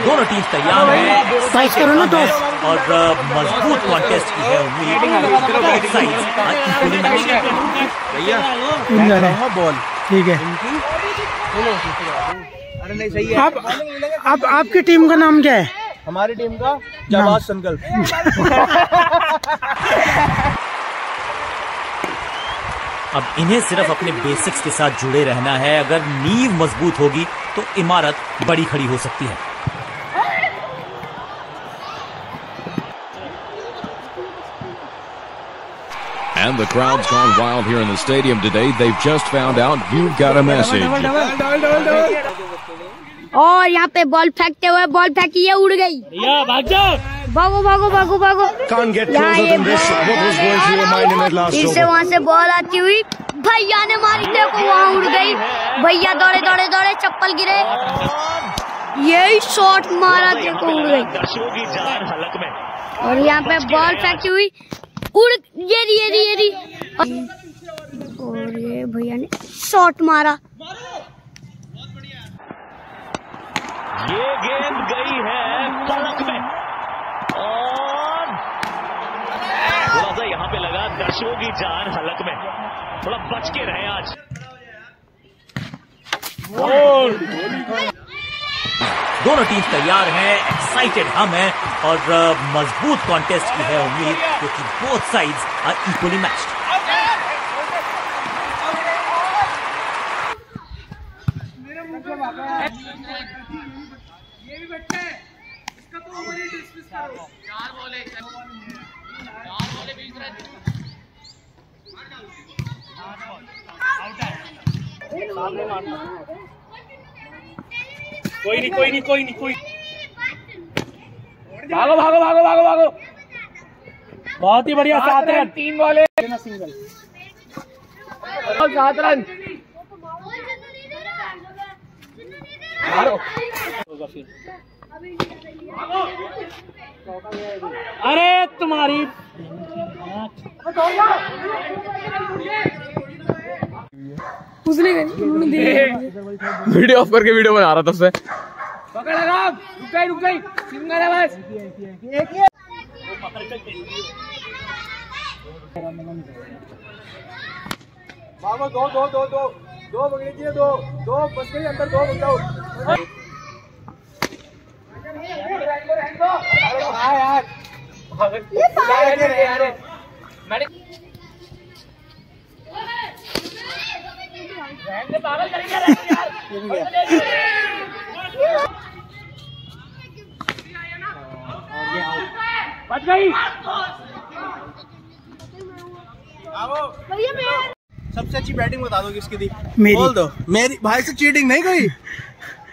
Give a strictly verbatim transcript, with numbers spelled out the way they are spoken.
दोनों टीम तैयार हैं, एक्साइटेड हैं और मजबूत कॉन्टेस्ट की है उम्मीद। भैया बॉल ठीक है। अरे नहीं सही है। आप, आप आपकी टीम का नाम क्या है? हमारी टीम का जाबाज संकल्प। अब इन्हें सिर्फ अपने बेसिक्स के साथ जुड़े रहना है। अगर नींव मजबूत होगी तो इमारत बड़ी खड़ी हो सकती है। And the crowd's gone wild here in the stadium today. They've just found out you've got a message. और यहाँ पे बॉल फेंकते हुए बॉल फेंकी है, उड़ गई। भाग जाओ, भागो भागो भागो भागो। फिर से वहाँ से बॉल आती हुई भैया ने मारी, देखो वहाँ उड़ गई। भैया दौड़े दौड़े दौड़े चप्पल गिरे, यही शॉट मारा, देखो उड़ गई। और यहाँ पे बॉल फेंकती हुई उड़ ये रही ये रही ये रही और ये भैया ने शॉट मारा। ये गेंद गई है पलक में और थोड़ा सा यहाँ पे लगा दर्शकों की जान हलक में। थोड़ा बच के रहे आज। दोनों टीम तैयार हैं, एक्साइटेड हम हैं और मजबूत कॉन्टेस्ट की है उम्मीद, क्योंकि both sides are equally matched. ये भी बच्चा है, इसका तो ओवर ही डिस्मिस करो। चार बॉले चार बॉले बीस रन। कोई नहीं कोई नहीं कोई नहीं कोई भागो भागो भागो भागो भागो। बहुत ही बढ़िया, सात रन, तीन बॉले सिंगल, सात रन। अरे तुम्हारी वीडियो ऑफ करके वीडियो बना रहा था उससे। पकड़ लगा, रुक गई रुक गई, सिंगल है बस। बाबा दो दो दो दो दो पकड़ी थी, दो दो बस गई अंदर, दो बचाओ। यार पागल करेंगे यार। बच गई। सबसे अच्छी बैटिंग बता दो किसकी थी, बोल दो। मेरी भाई से चीटिंग नहीं कोई।